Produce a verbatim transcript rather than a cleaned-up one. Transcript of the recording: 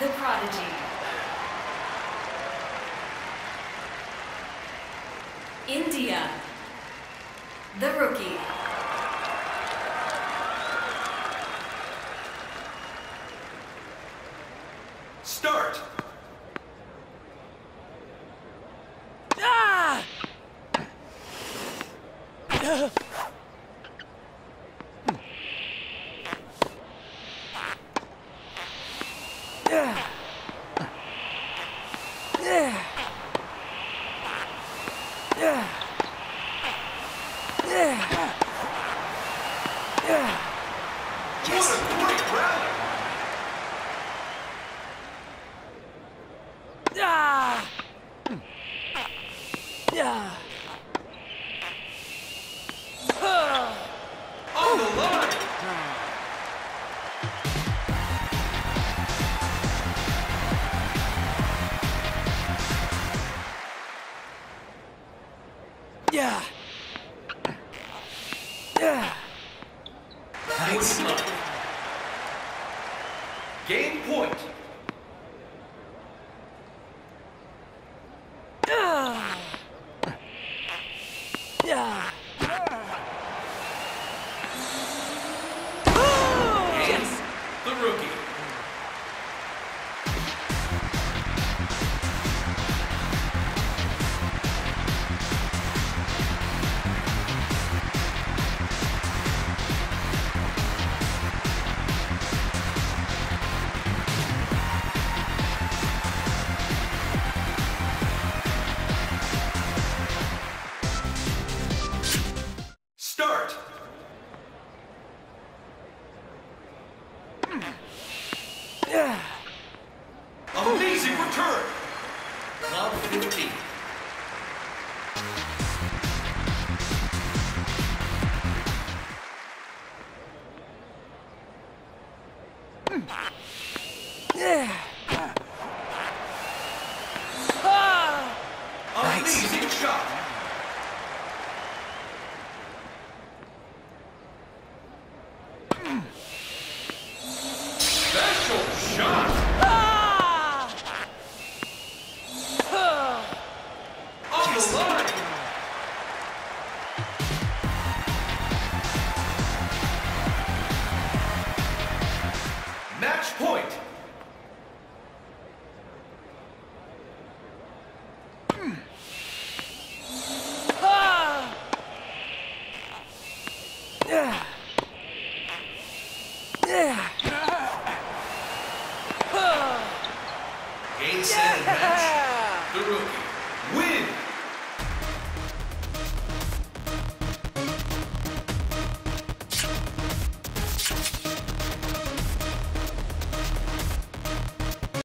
the prodigy. India, the rookie. Start. Ah! Yeah. Yeah. Yeah. Yeah. Yeah. What a great rally! Ah! Yeah. Ah! On the line! Yeah. Yeah. Nice. Game point. Ah! Yeah. Oh! Yes. The rookie. Start. Yeah. Amazing return. Club fifteen. Yeah. Ah! Amazing shot. Special shot. Ah! Ah! On the line. Match point. Ah! Yeah. Yeah. Ah! Game, set, and match.